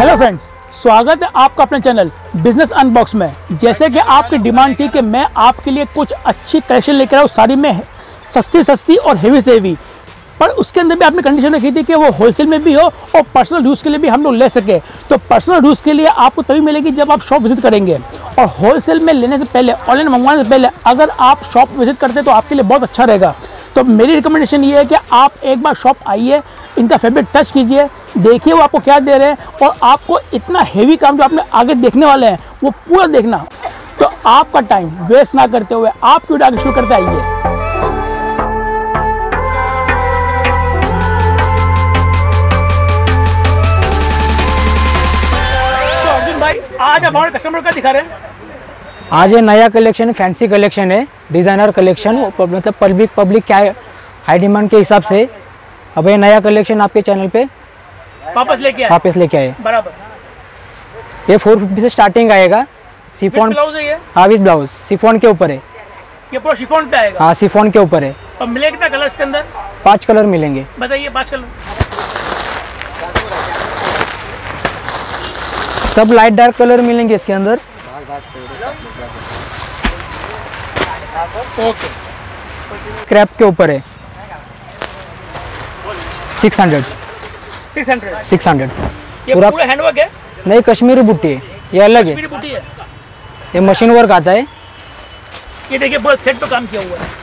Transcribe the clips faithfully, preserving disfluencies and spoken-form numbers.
Hello friends, स्वागत है आपका अपने चैनल बिजनेस अनबॉक्स में। जैसे कि आपकी डिमांड थी कि मैं आपके लिए कुछ अच्छी कलेक्शन लेकर आऊँ साड़ी में, सस्ती सस्ती और हेवी से हेवी, पर उसके अंदर भी आपने कंडीशन रखी थी कि वो होलसेल में भी हो और पर्सनल यूज़ के लिए भी हम लोग ले सके। तो पर्सनल यूज़ के लिए आपको तभी मिलेगी जब आप शॉप विजिट करेंगे। और होलसेल में लेने से पहले, ऑनलाइन मंगवाने से पहले अगर आप शॉप विजिट करते हैं तो आपके लिए बहुत अच्छा रहेगा। तो मेरी रिकमेंडेशन ये है कि आप एक बार शॉप आइए, इनका फैब्रिक टच कीजिए, देखिए वो आपको क्या दे रहे हैं, और आपको इतना हेवी काम जो आपने आगे देखने वाले हैं वो पूरा देखना। तो आपका टाइम वेस्ट ना करते हुए आप वीडियो आगे शुरू करते आइए। तो अर्जुन भाई, आज आप हमारे कस्टमर का दिखा रहे हैं। आज ये नया कलेक्शन, फैंसी कलेक्शन है, डिज़ाइनर कलेक्शन, मतलब पब्लिक पब्लिक क्या हाई डिमांड के हिसाब से अब ये नया कलेक्शन आपके चैनल पे वापस लेके आए वापस लेके आए बराबर। ये फोर फिफ्टी से स्टार्टिंग आएगा। सिफोन ब्लाउज है ये? हाँ, विद ब्लाउज, सिफोन के ऊपर है। ये पूरा शिफॉन पे आएगा? हाँ, सिफोन के ऊपर है। और मिलेगा कितना कलर इसके अंदर? पांच कलर मिलेंगे। बताइए, पांच कलर। सब लाइट डार्क कलर मिलेंगे इसके अंदर। ओके। क्रैप के ऊपर है। Six hundred six hundred six hundred ये पूरा, पूरा हैंडवर्क है? नहीं, कश्मीरी बुट्टी है, ये अलग है। बुट्टी है, ये मशीन वर्क आता है। ये देखिए पूरा सेट पे काम किया हुआ है।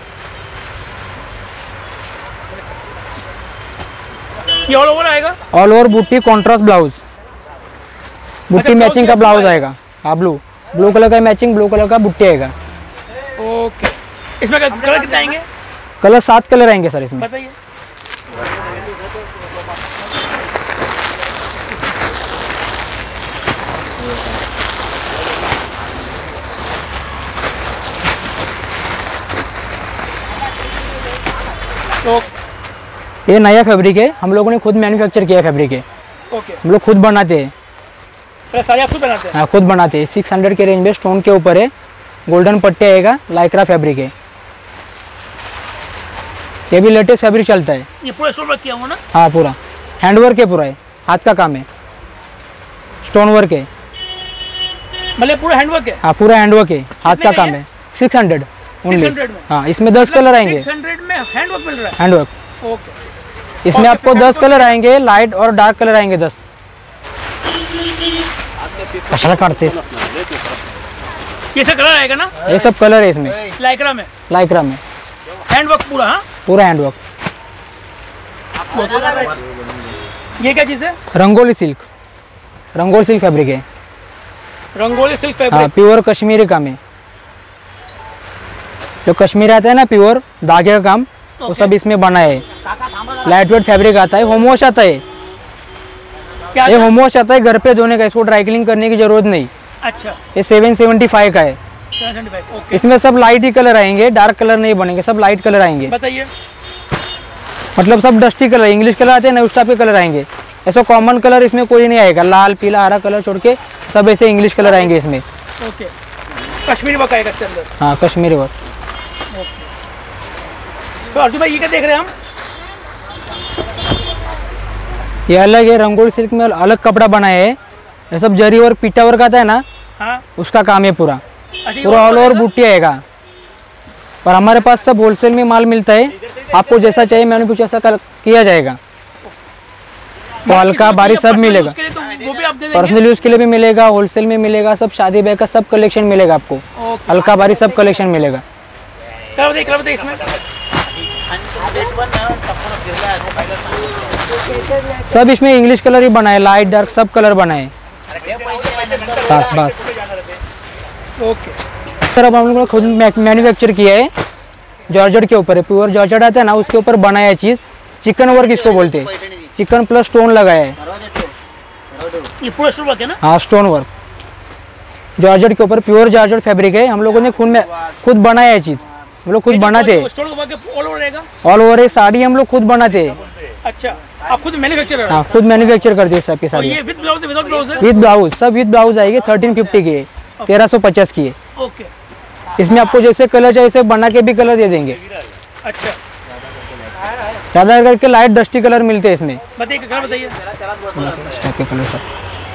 ये ऑल ओवर आएगा? ऑल ओवर बुट्टी, कॉन्ट्रास्ट ब्लाउज, बुट्टी मैचिंग का ब्लाउज आएगा। हाँ, ब्लू ब्लू कलर का मैचिंग, ब्लू कलर का बुट्टी आएगा। ओके। इसमें कलर कितने आएंगे? कलर सात कलर आएंगे सर इसमें। बताइए। तो ये नया फैब्रिक है, हम लोगों ने खुद मैन्युफैक्चर किया फैब्रिक है। ओके। हम लोग खुद बनाते हैं। साड़ी आप खुद बनाते हैं? हाँ, खुद बनाते हैं। सिक्स हंड्रेड के रेंज में स्टोन के ऊपर है, गोल्डन पट्टे आएगा, लाइक्रा फैब्रिक है। ये भी लेटेस्ट फैब्रिक चलता है। ये पूरा स्टोन वर्क किया हुआ ना? हाँ, पूरा हैंडवर्क है, पूरा है, हाथ का काम है, स्टोन वर्क है। मतलब पूरा हैंडवर्क है? हाँ, पूरा हैंडवर्क है, हाथ का काम है। Six hundred only. हाँ, इसमें दस कलर आएंगे। सिक्स हंड्रेड में हैंडवर्क मिल रहा है? हैंडवर्क। ओके। इसमें आपको दस कलर आएंगे, लाइट और डार्क कलर आएंगे दस। कशाला काटते हैं? ये सब कलर आएगा ना? ये सब कलर है इसमें, लाइक्रा में। लाइक्रा में हैंडवर्क पूरा? हाँ, पूरा हैंडवर्क। ये क्या चीज़ है? Rangoli silk, Rangoli silk fabric है। रंगोली सिल्क हाँ, फैब्रिक। प्योर कश्मीरी काम है। जो कश्मीर आता है ना, प्योर धागे का काम, वो सब इसमें बना है। लाइट वेट फैब्रिक आता है, होम वॉश आता है। क्या ये होम वॉश आता है, घर पे धोने का, इसको ड्राई क्लीनिंग करने की जरूरत नहीं। अच्छा। ये सेवन सेवेंटी फाइव का है। Seven seventy five, okay. इसमें सब लाइट ही कलर आएंगे, डार्क कलर नहीं बनेंगे, सब लाइट कलर आएंगे। बताइए। मतलब सब डस्टी कलर, इंग्लिश कलर आते हैं ना, उस टाइप के कलर आएंगे। ऐसा कॉमन कलर इसमें कोई नहीं आएगा, लाल पीला हरा कलर छोड़ के सब ऐसे इंग्लिश कलर आएंगे इसमें। ओके। कश्मीरी वर्क आएगा इसके अंदर? हाँ, कश्मीरी वर्क। तो अर्जुन भाई, ये क्या देख रहे हैं हम? ये अलग है, रंगोली सिल्क में अलग कपड़ा बनाया है। ये सब जरी वर्क, पीटा वर्क आता है ना, हाँ, उसका काम है पूरा। अच्छा, पूरा ऑल ओवर बूटी आएगा। और हमारे पास सब होलसेल में माल मिलता है, आपको जैसा चाहिए मैंने कुछ ऐसा किया जाएगा। तो हल्का भारी सब मिलेगा, पर्सनल यूज के लिए भी मिलेगा, होलसेल में मिलेगा, सब शादी ब्याह का सब कलेक्शन मिलेगा आपको। हल्का भारी सब कलेक्शन मिलेगा। सब इसमें इंग्लिश कलर ही बनाए, लाइट डार्क सब कलर बनाए। बस बस। ओके। सर, अब हम लोगों ने खुद मैन्युफैक्चर किया है, जॉर्जेट के ऊपर है, प्योर जॉर्जेट आता है ना, उसके ऊपर बनाया है चीज़। चिकन वर्क इसको बोलते हैं, चिकन प्लस स्टोन लगाया है। ये पूरा स्टोन वर्क है ना? हाँ, स्टोन वर्क जॉर्जेट के ऊपर, प्योर जॉर्जेट फैब्रिक है। हम लोगों ने खुद में खुद बनाया है चीज़, हम लोग खुद बनाते हैं। ऑल ओवर है, साड़ी हम लोग खुद बनाते हैं। अच्छा, आप खुद मैन्युफैक्चरर? हाँ, खुद मैन्युफैक्चर करते हैं सबकी साड़ी। ये विद ब्लाउज है, विदाउट ब्लाउज है? विद ब्लाउज, सब विद ब्लाउज आएगी। थर्टीन फिफ्टी की है, तेरह सौ पचास की है। ओके। इसमें आपको जैसे कलर चाहिए वैसे बना के भी कलर दे देंगे। अच्छा। ज़्यादा करके लाइट डस्टी कलर मिलते हैं इसमें। बताइए कलर बताइए। कलर सर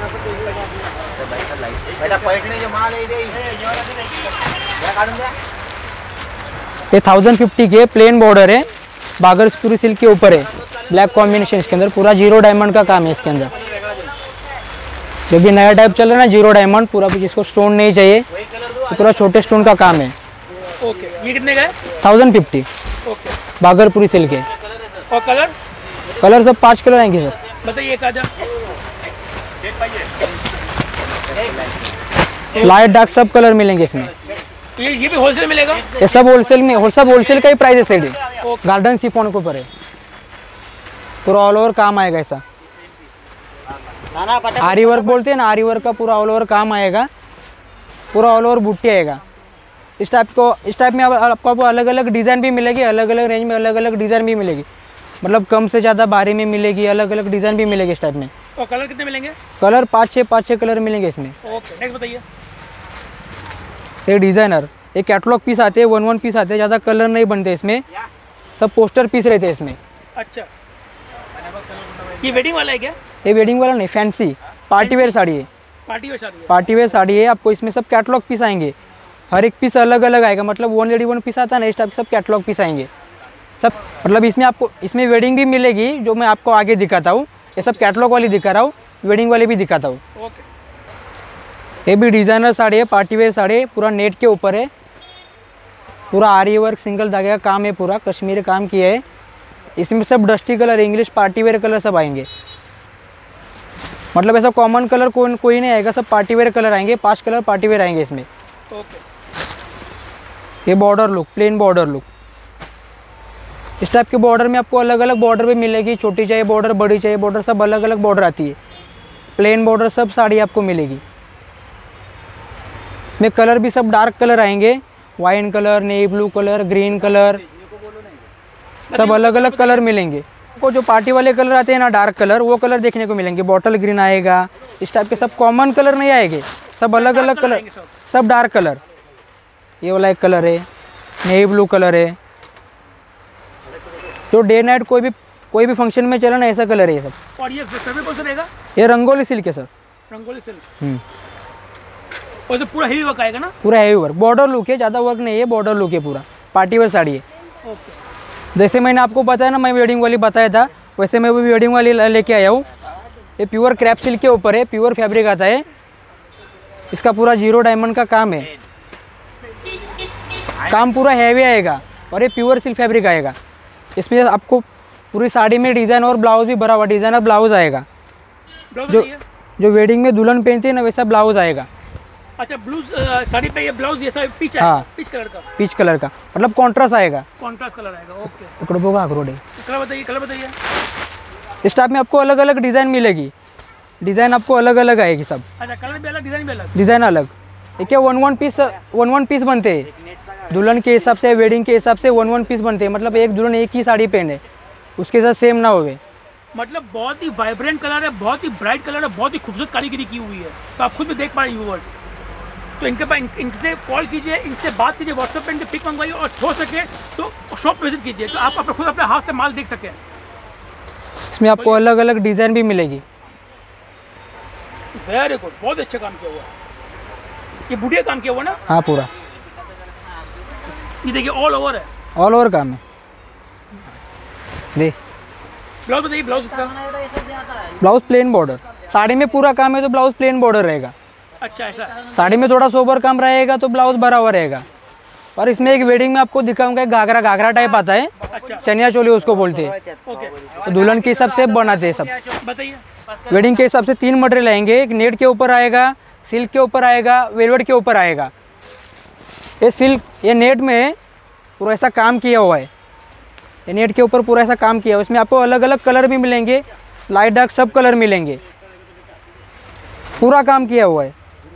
ये थाउजेंड फिफ्टी के प्लेन बॉर्डर है, बागर पूरी सिल्क के ऊपर है, ब्लैक कॉम्बिनेशन इसके अंदर, पूरा जीरो डायमंड का काम है इसके अंदर। जो भी नया टाइप चल रहा है ना जीरो डायमंड, पूरा जिसको स्टोन नहीं चाहिए तो पूरा छोटे स्टोन का काम है। ओके, ये कितने का है? Thousand fifty. ओके, बागर पूरी सिल्क है। और कलर? कलर सब पांच कलर आएंगे सर। बताइए एक आजा। लाइट डार्क सब कलर मिलेंगे इसमें। ये ये भी होलसेल मिलेगा? ये सब होलसेल में, हो सब होलसेल का ही प्राइस है सेट है। गार्डन सिफोन के ऊपर है, पूरा ऑल ओवर काम आएगा ऐसा। आरी वर्क बोलते हैं ना, आरी वर्क का पूरा ऑल ओवर काम आएगा, पूरा ऑल ओवर बुट्टी आएगा। इस टाइप को इस टाइप में आपको अलग अलग डिज़ाइन भी मिलेगी, अलग अलग रेंज में अलग अलग डिज़ाइन भी मिलेगी, मतलब कम से ज़्यादा बारी में मिलेगी, अलग अलग डिज़ाइन भी मिलेगी इस टाइप में। और कलर कितने मिलेंगे? कलर पाँच छः पाँच छः कलर मिलेंगे इसमें। ओके, नेक्स्ट बताइए। ये डिज़ाइनर, ये कैटलॉग पीस आते हैं, वन वन पीस आते हैं, ज़्यादा कलर नहीं बनते इसमें, सब पोस्टर पीस रहते हैं इसमें। अच्छा, ये वेडिंग वाला है क्या? ये वेडिंग वाला नहीं, फैंसी पार्टी वेयर साड़ी है। पार्टी वेयर साड़ी है? पार्टी वेयर साड़ी है। आपको इसमें सब कैटलॉग पीस आएंगे, हर एक पीस अलग अलग आएगा, मतलब वन लेडी वन पीस आता है ना, इस टाइप सब कैटलॉग पीस आएंगे सब। मतलब इसमें आपको इसमें वेडिंग भी मिलेगी, जो मैं आपको आगे दिखाता हूँ, ये सब कैटलॉग वाली दिखा रहा हूँ, वेडिंग वाली भी दिखाता हूँ। ओके, ये भी डिज़ाइनर साड़ी है, पार्टी वेयर साड़ी है, पूरा नेट के ऊपर है, पूरा आरी वर्क सिंगल धागे का काम है, पूरा कश्मीरी काम किया है। इसमें सब dusty colour, English party wear colour सब आएंगे, मतलब ऐसा कॉमन कलर कोई कोई नहीं आएगा, सब पार्टी वेयर कलर आएंगे, पांच कलर पार्टी वेयर आएंगे इसमें। ओके, ये border look, plain border look, इस टाइप के बॉर्डर में आपको अलग अलग बॉर्डर भी मिलेगी, छोटी चाहिए बॉर्डर, बड़ी चाहिए बॉर्डर, सब अलग अलग बॉर्डर आती है। प्लेन बॉर्डर सब साड़ी आपको मिलेगी। में कलर भी सब डार्क कलर आएंगे, wine colour, navy blue colour, green colour, सब अलग अलग कलर मिलेंगे। को जो पार्टी वाले कलर आते हैं ना, डार्क कलर, वो कलर देखने को मिलेंगे। बॉटल ग्रीन आएगा, इस टाइप के सब कॉमन कलर नहीं आएंगे, सब अलग अलग कलर, सब डार्क कलर। ये वाला एक कलर है, नेवी ब्लू कलर है, जो डे नाइट कोई भी कोई भी फंक्शन में चला ना, ऐसा कलर है ये सब। और ये फैब्रिक कौन सा रहेगा? ये रंगोली सिल्क है सर। रंगोली सिल्क। हम्म, और ये पूरा हेवी वर्क आएगा ना? पूरा हेवी वर्क, बॉर्डर लुक है, ज़्यादा वर्क नहीं है, बॉर्डर लुक है, पूरा पार्टी वेयर साड़ी है। ओके, जैसे मैंने आपको बताया ना, मैं वेडिंग वाली बताया था, वैसे मैं वो भी वेडिंग वाली लेके आया हूँ। ये प्योर क्रैप सिल्क के ऊपर है, प्योर फैब्रिक आता है, इसका पूरा जीरो डायमंड का काम है, काम पूरा हैवी आएगा, और ये प्योर सिल्क फैब्रिक आएगा। इसमें आपको पूरी साड़ी में डिज़ाइन और ब्लाउज भी भरा हुआ, डिज़ाइनर ब्लाउज आएगा, जो जो वेडिंग में दुल्हन पहनती है ना, वैसा ब्लाउज आएगा। अच्छा, ब्लू साड़ी पे ये ब्लाउज जैसा पीच है? हाँ, पीच कलर का, पीच कलर का, मतलब कॉन्ट्रास्ट आएगा, कॉन्ट्रास्ट कलर आएगा। ओके, पकड़ो बोगा आखरोडे। कलर बताइए, कलर बताइए। इस टाइप में आपको अलग अलग डिज़ाइन मिलेगी, डिज़ाइन आपको अलग अलग आएगी सब। अच्छा, कलर भी अलग, डिज़ाइन भी अलग, डिज़ाइन अलग। ये क्या one one piece one one piece बनते हैं, दुल्हन के हिसाब से, वेडिंग के हिसाब से वन वन पीस बनते हैं, मतलब एक दुल्हन एक ही साड़ी पहने, उसके साथ सेम ना होवे। मतलब बहुत ही वाइब्रेंट कलर है, बहुत ही ब्राइट कलर है, बहुत ही खूबसूरत कारीगरी की हुई है, तो आप खुद भी देख पा रहे हैं व्यूअर्स। तो इनके पास इन, इनसे कॉल कीजिए, इनसे बात कीजिए, व्हाट्सएप पे इनके पिक मंगवाइए, और हो सके तो शॉप विजिट कीजिए, तो आप अपने खुद अपने हाथ से माल देख सकें। इसमें आपको अलग अलग डिज़ाइन भी मिलेगी। वेरी गुड, बहुत अच्छा काम किया हुआ है, ये बुढ़िया काम किया हुआ ना? हाँ, पूरा ये देखिए ऑल ओवर है, ऑल ओवर काम है। दे ब्लाउज बताइए, ब्लाउज का? ब्लाउज प्लेन बॉर्डर, साड़ी में पूरा काम है तो ब्लाउज प्लेन बॉर्डर रहेगा। अच्छा, ऐसा? साड़ी में थोड़ा सोबर काम रहेगा तो ब्लाउज भरा हुआ रहेगा। और इसमें एक वेडिंग में आपको दिखाऊंगा, एक घाघरा घाघरा टाइप आता है, अच्छा, चनिया चोली उसको बोलते हैं। ओके, तो दुल्हन के हिसाब से बनाते हैं सब। बताइए। वेडिंग के हिसाब से तीन मटेरियल आएंगे, एक नेट के ऊपर आएगा, सिल्क के ऊपर आएगा, वेलवेट के ऊपर आएगा। ये सिल्क, ये नेट में पूरा ऐसा काम किया हुआ है, ये नेट के ऊपर पूरा ऐसा काम किया हुआ है। इसमें आपको अलग अलग कलर भी मिलेंगे, लाइट डार्क सब कलर मिलेंगे, पूरा काम किया हुआ है।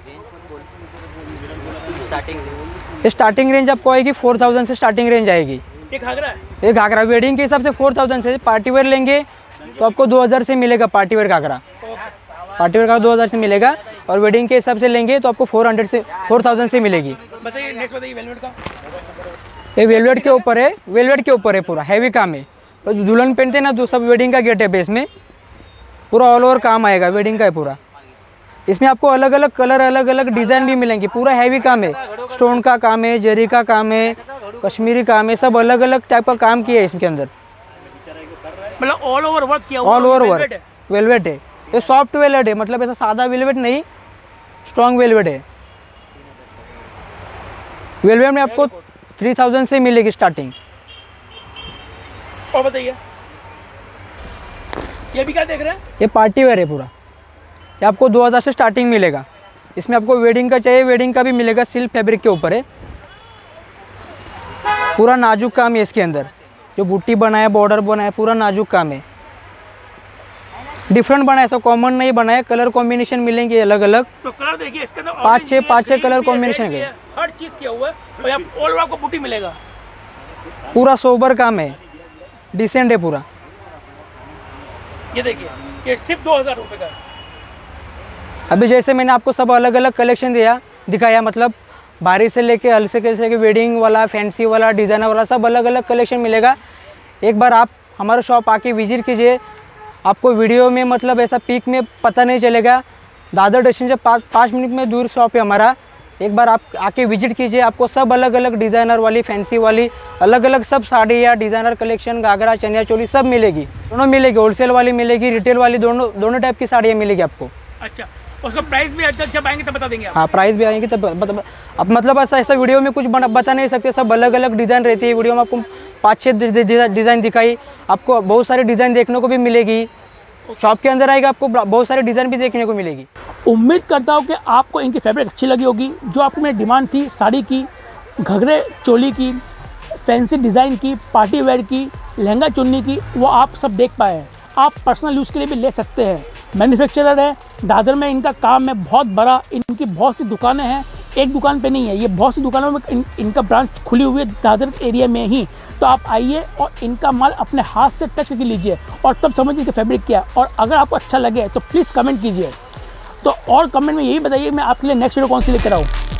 ये स्टार्टिंग रेंज आपको आएगी फोर थाउजेंड से स्टार्टिंग रेंज आएगी। एक घाघरा है? ये घाघरा वेडिंग के हिसाब से फोर थाउजेंड से, पार्टी वेयर लेंगे तो आपको दो हज़ार से मिलेगा पार्टी वेयर घाघरा, पार्टी वेयर का दो हज़ार से मिलेगा, और वेडिंग के हिसाब से लेंगे तो आपको फोर हंड्रेड से फोर थाउजेंड से मिलेगी। बताइए नेक्स्ट, बताइए वेलवेट का। ये वेलवेट के ऊपर है, वेलवेट के ऊपर है, पूरा हैवी काम है, तो दुल्हन पहनते हैं ना, तो सब वेडिंग का गेट है बेस में, पूरा ऑल ओवर काम आएगा, वेडिंग का है पूरा। इसमें आपको अलग अलग कलर, अलग अलग डिज़ाइन भी मिलेंगे। पूरा हैवी काम है, स्टोन का काम है, जरी का काम है, कश्मीरी काम है, सब अलग अलग टाइप का काम किया है इसके अंदर। मतलब ऑल ओवर वर्क किया हुआ, ऑल ओवर वर्क वेलवेट है। ये सॉफ्ट वेलवेट है, मतलब ऐसा सादा वेलवेट नहीं, स्ट्रॉन्ग वेलवेट है। वेलवेट में आपको थ्री थाउजेंड से मिलेगी स्टार्टिंग। और बताइए ये भी क्या देख रहे हैं? ये पार्टी वेयर है पूरा, ये आपको दो हज़ार से स्टार्टिंग मिलेगा। इसमें आपको वेडिंग का चाहिए, वेडिंग का भी मिलेगा, सिल्क फैब्रिक के ऊपर है। पूरा नाजुक काम है इसके अंदर, जो बूटी बनाया, बॉर्डर बनाया, पूरा नाजुक काम है। डिफरेंट बनाया, ऐसा कॉमन नहीं बनाया, कलर कॉम्बिनेशन मिलेंगे अलग अलग। तो कलर देखिए इसके अंदर पाँच छः पाँच छः कलर कॉम्बिनेशन है, हर चीज़ किया हुआ है। और यहाँ ऑल ओवर आपको बूटी मिलेगा। पूरा सोबर काम है, डिसेंट है पूरा। ये देखिए ये सिर्फ दो हज़ार रुपये का है। अभी जैसे मैंने आपको सब अलग अलग कलेक्शन दिया दिखाया, मतलब बारिश से लेके हल्के से लेके वेडिंग वाला, फैंसी वाला, डिज़ाइनर वाला, सब अलग अलग कलेक्शन मिलेगा। एक बार आप हमारे शॉप आके विजिट कीजिए, आपको वीडियो में मतलब ऐसा पीक में पता नहीं चलेगा। दादर स्टेशन से पाँच पाँच मिनट में दूर शॉप है हमारा। एक बार आप आके विजिट कीजिए, आपको सब अलग अलग डिज़ाइनर वाली, फैंसी वाली, अलग अलग सब साड़ी या डिज़ाइनर कलेक्शन, घाघरा, चनिया चोली सब मिलेगी। दोनों मिलेगी, होलसेल वाली मिलेगी, रिटेल वाली, दोनों दोनों टाइप की साड़ियाँ मिलेगी आपको। अच्छा, उसका प्राइस भी अच्छा, जब आएंगे तब बता देंगे आप? हाँ, प्राइस भी आएंगे तब मतलब अब मतलब ऐसा ऐसा वीडियो में कुछ बता नहीं सकते, सब अलग अलग डिज़ाइन रहती है। वीडियो में आपको पाँच छः डिज़ाइन दिखाई, आपको बहुत सारे डिज़ाइन देखने को भी मिलेगी। शॉप के अंदर आएगा, आपको बहुत सारे डिज़ाइन भी देखने को मिलेगी। उम्मीद करता हूँ कि आपको इनकी फैब्रिक अच्छी लगी होगी। जो आपको मेरी डिमांड थी साड़ी की, घघरे चोली की, फैंसी डिज़ाइन की, पार्टी वेयर की, लहंगा चुन्नी की, वो आप सब देख पाए हैं। आप पर्सनल यूज़ के लिए भी ले सकते हैं। मैन्युफैक्चरर है, दादर में इनका काम है बहुत बड़ा। इनकी बहुत सी दुकानें हैं, एक दुकान पे नहीं है, ये बहुत सी दुकानों में इन, इनका ब्रांच खुली हुई है दादर एरिया में ही। तो आप आइए और इनका माल अपने हाथ से टच करके लीजिए और तब समझिए कि फैब्रिक क्या है। और अगर आपको अच्छा लगे तो प्लीज़ कमेंट कीजिए। तो और कमेंट में यही बताइए मैं आपके लिए नेक्स्ट वीडियो कौन सी लेकर आऊँ।